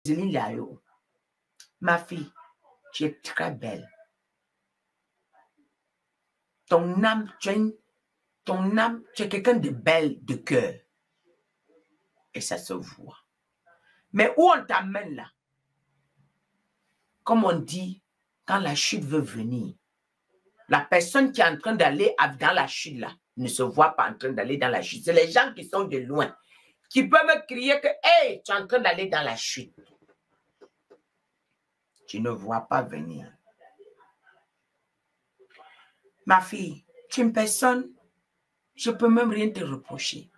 Ma fille, tu es très belle. Ton âme, tu es quelqu'un de belle de cœur. Et ça se voit. Mais où on t'amène là? Comme on dit, quand la chute veut venir, la personne qui est en train d'aller dans la chute là ne se voit pas en train d'aller dans la chute. C'est les gens qui sont de loin qui peuvent crier que « Hey, tu es en train d'aller dans la chute. » Tu ne vois pas venir. Ma fille, tu es une personne, je ne peux même rien te reprocher.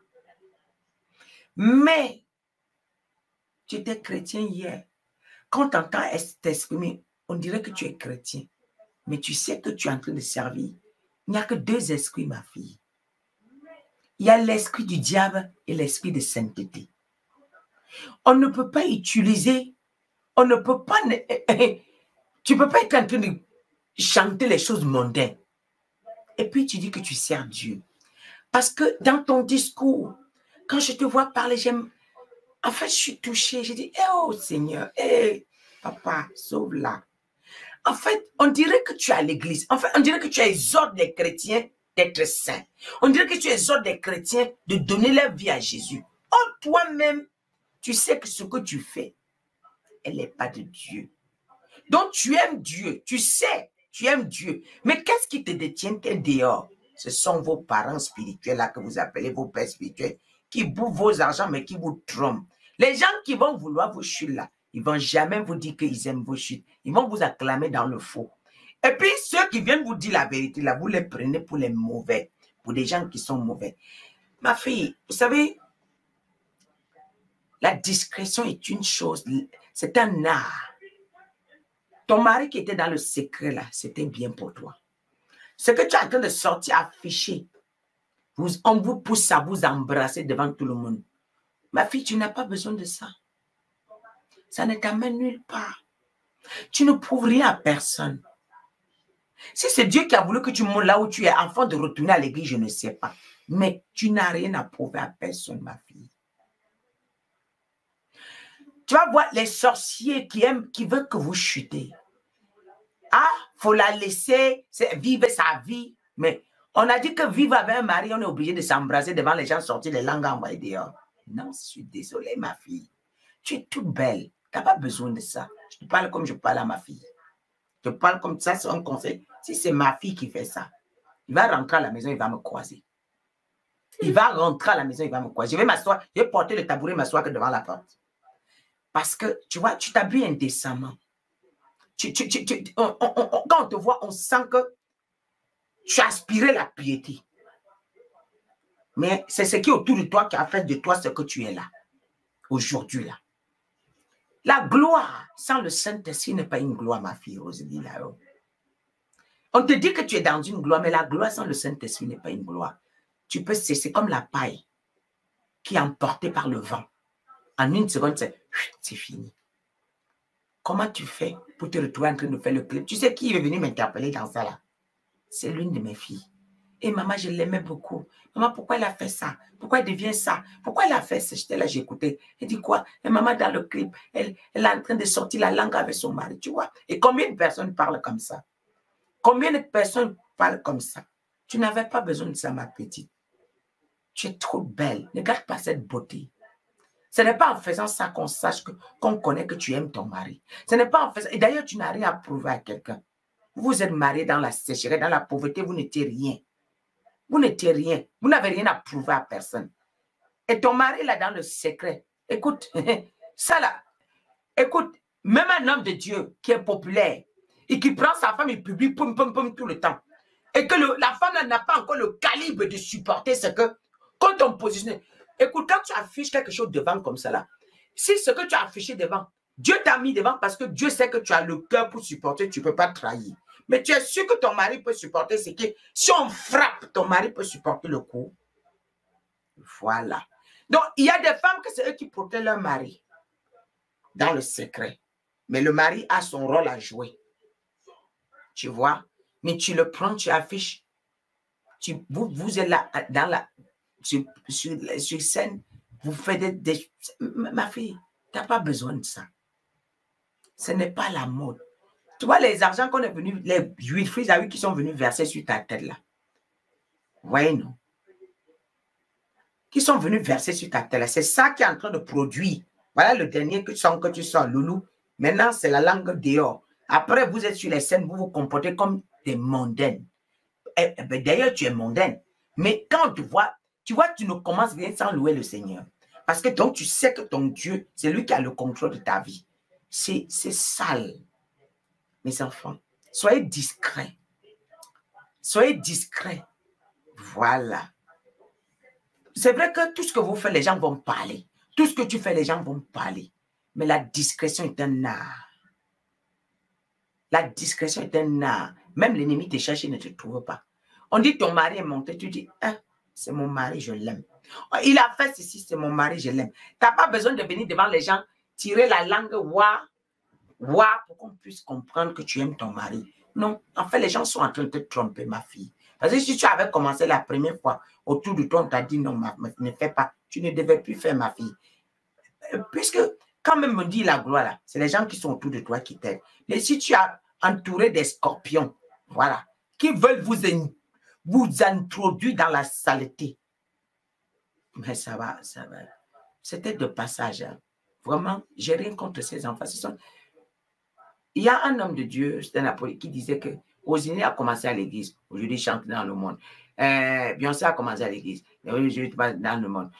Mais, tu étais chrétien hier. Quand tu entends t'exprimer, on dirait que tu es chrétien. Mais tu sais que tu es en train de servir. Il n'y a que deux esprits, ma fille. Il y a l'esprit du diable et l'esprit de sainteté. On ne peut pas utiliser, on ne peut pas, tu ne peux pas être en train de chanter les choses mondaines. Et puis tu dis que tu sers Dieu. Parce que dans ton discours, quand je te vois parler, j'aime, en fait, je suis touchée. Je dis, oh Seigneur, papa, sauve-la. En fait, on dirait que tu es à l'église. En fait, on dirait que tu exhortes les chrétiens d'être saints. On dirait que tu exhortes les chrétiens de donner leur vie à Jésus. Or, toi-même, tu sais que ce que tu fais, elle n'est pas de Dieu. Donc, tu aimes Dieu. Tu sais, tu aimes Dieu. Mais qu'est-ce qui te détient dehors? Ce sont vos parents spirituels là que vous appelez vos pères spirituels qui bouffent vos argents mais qui vous trompent. Les gens qui vont vouloir vos chutes là, ils ne vont jamais vous dire qu'ils aiment vos chutes. Ils vont vous acclamer dans le faux. Et puis, ceux qui viennent vous dire la vérité là, vous les prenez pour les mauvais, pour des gens qui sont mauvais. Ma fille, vous savez, la discrétion est une chose, c'est un art. Ton mari qui était dans le secret là, c'était bien pour toi. Ce que tu es en train de sortir, afficher, on vous pousse à vous embrasser devant tout le monde. Ma fille, tu n'as pas besoin de ça. Ça ne t'amène nulle part. Tu ne prouves rien à personne. Si c'est Dieu qui a voulu que tu montes là où tu es, afin de retourner à l'église, je ne sais pas. Mais tu n'as rien à prouver à personne, ma fille. Tu vas voir les sorciers qui veulent que vous chutez. Ah, il faut la laisser vivre sa vie. Mais on a dit que vivre avec un mari, on est obligé de s'embrasser devant les gens, sortir les langues envoyées dehors. Non, je suis désolée, ma fille. Tu es toute belle. Tu n'as pas besoin de ça. Je te parle comme je parle à ma fille. Je parle comme ça, c'est un conseil. Si c'est ma fille qui fait ça, il va rentrer à la maison, il va me croiser. Il va rentrer à la maison, il va me croiser. Je vais m'asseoir, je vais porter le tabouret, m'asseoir que devant la porte. Parce que, tu vois, tu t'habilles indécemment. Quand on te voit, on sent que tu as aspiré la piété. Mais c'est ce qui est autour de toi qui a fait de toi ce que tu es là. Aujourd'hui, là. La gloire sans le Saint-Esprit n'est pas une gloire, ma fille Rosalie. Là-haut. On te dit que tu es dans une gloire, mais la gloire sans le Saint-Esprit n'est pas une gloire. Tu peux cesser comme la paille qui est emportée par le vent. En une seconde, c'est fini. Comment tu fais pour te retrouver en train de faire le clip? Tu sais qui est venu m'interpeller dans ça là? C'est l'une de mes filles. Et maman, je l'aimais beaucoup. Maman, pourquoi elle a fait ça? Pourquoi elle devient ça? Pourquoi elle a fait ça? J'étais là, j'écoutais. Elle dit quoi? Et maman, dans le clip, elle est en train de sortir la langue avec son mari, tu vois? Et combien de personnes parlent comme ça? Combien de personnes parlent comme ça? Tu n'avais pas besoin de ça, ma petite. Tu es trop belle. Ne garde pas cette beauté. Ce n'est pas en faisant ça qu'on sache qu'on connaît que tu aimes ton mari. Ce n'est pas en faisant... Et d'ailleurs, tu n'as rien à prouver à quelqu'un. Vous êtes mariés dans la sécheresse, dans la pauvreté, vous n'étiez rien. Vous n'étiez rien. Vous n'avez rien à prouver à personne. Et ton mari, là, dans le secret, écoute, ça là, écoute, même un homme de Dieu qui est populaire et qui prend sa femme et publie pum, pum, pum tout le temps. Et que la femme n'a pas encore le calibre de supporter ce que, quand on positionne. Écoute, quand tu affiches quelque chose devant comme ça là, si ce que tu as affiché devant, Dieu t'a mis devant parce que Dieu sait que tu as le cœur pour supporter, tu ne peux pas trahir. Mais tu es sûr que ton mari peut supporter ce qui... Si on frappe, ton mari peut supporter le coup. Voilà. Donc, il y a des femmes que c'est eux qui protègent leur mari dans le secret. Mais le mari a son rôle à jouer. Tu vois? Mais tu le prends, tu affiches. Vous êtes là, sur scène, vous faites des... Ma fille, tu n'as pas besoin de ça. Ce n'est pas la mode. Tu vois les argents qu'on est venu, les huiles frites à huile qui sont venus verser sur ta tête là. Oui, non. Qui sont venus verser sur ta tête là. C'est ça qui est en train de produire. Voilà le dernier que tu sens, loulou. Maintenant, c'est la langue dehors. Après, vous êtes sur les scènes, vous vous comportez comme des mondaines. D'ailleurs, tu es mondaine. Mais quand tu vois, tu ne commences rien sans louer le Seigneur. Parce que donc, tu sais que ton Dieu, c'est lui qui a le contrôle de ta vie. C'est sale. Mes enfants, soyez discrets. Soyez discrets. Voilà. C'est vrai que tout ce que vous faites, les gens vont parler. Tout ce que tu fais, les gens vont parler. Mais la discrétion est un art. La discrétion est un art. Même l'ennemi te cherche, il ne te trouve pas. On dit ton mari est monté, tu dis, ah, c'est mon mari, je l'aime. Il a fait ceci, c'est mon mari, je l'aime. Tu n'as pas besoin de venir devant les gens, tirer la langue, pour qu'on puisse comprendre que tu aimes ton mari. Non, en fait, les gens sont en train de te tromper, ma fille. Parce que si tu avais commencé la première fois, autour de toi, on t'a dit non, ne fais pas. Tu ne devais plus faire, ma fille. Puisque, quand même me dit la gloire, là, c'est les gens qui sont autour de toi qui t'aident. Mais si tu as entouré des scorpions, voilà, qui veulent vous introduire dans la saleté, mais ça va. C'était de passage. Hein. Vraiment, j'ai rien contre ces enfants. Il y a un homme de Dieu, c'était Napoli, qui disait que Ozini a commencé à l'église, aujourd'hui il chante dans le monde. Beyoncé a commencé à l'église, aujourd'hui dans le monde.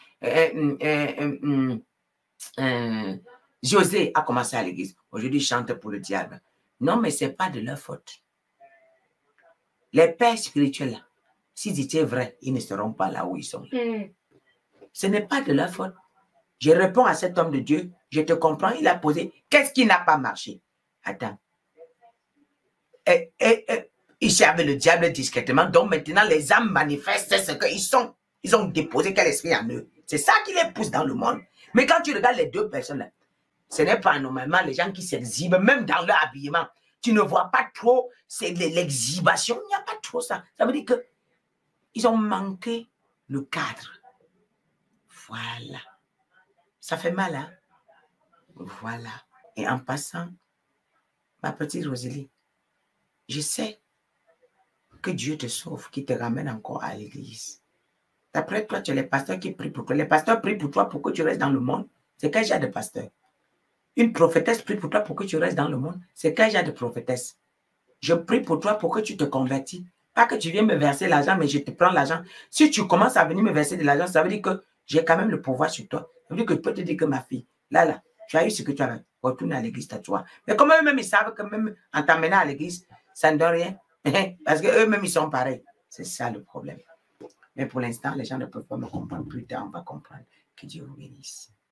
José a commencé à l'église, aujourd'hui il chante pour le diable. Non, mais ce n'est pas de leur faute. Les pères spirituels, s'ils étaient vrais, ils ne seront pas là où ils sont. Ce n'est pas de leur faute. Je réponds à cet homme de Dieu, je te comprends, il a posé, qu'est-ce qui n'a pas marché? Attends. Ils servent le diable discrètement, donc maintenant les âmes manifestent ce qu'ils sont. Ils ont déposé quel esprit en eux. C'est ça qui les pousse dans le monde. Mais quand tu regardes les deux personnes, là, ce n'est pas normalement les gens qui s'exhibent, même dans leur habillement. Tu ne vois pas trop, c'est l'exhibition, il n'y a pas trop ça. Ça veut dire qu'ils ont manqué le cadre. Voilà. Ça fait mal, hein? Voilà. Et en passant, ma petite Rosalie, je sais que Dieu te sauve, qui te ramène encore à l'église. D'après toi, tu as les pasteurs qui prient pour toi. Les pasteurs prient pour toi pour que tu restes dans le monde. C'est quel genre de pasteur? Une prophétesse prie pour toi pour que tu restes dans le monde. C'est quel genre de prophétesse? Je prie pour toi pour que tu te convertis. Pas que tu viennes me verser l'argent, mais je te prends l'argent. Si tu commences à venir me verser de l'argent, ça veut dire que j'ai quand même le pouvoir sur toi. Ça veut dire que je peux te dire que ma fille, là, tu as eu ce que tu as. Retourne à l'église, à toi. Mais comme eux-mêmes, ils savent que même en t'amenant à l'église, ça ne donne rien. Parce qu'eux-mêmes, ils sont pareils. C'est ça le problème. Mais pour l'instant, les gens ne peuvent pas me comprendre. Plus tard, on va comprendre. Que Dieu vous bénisse.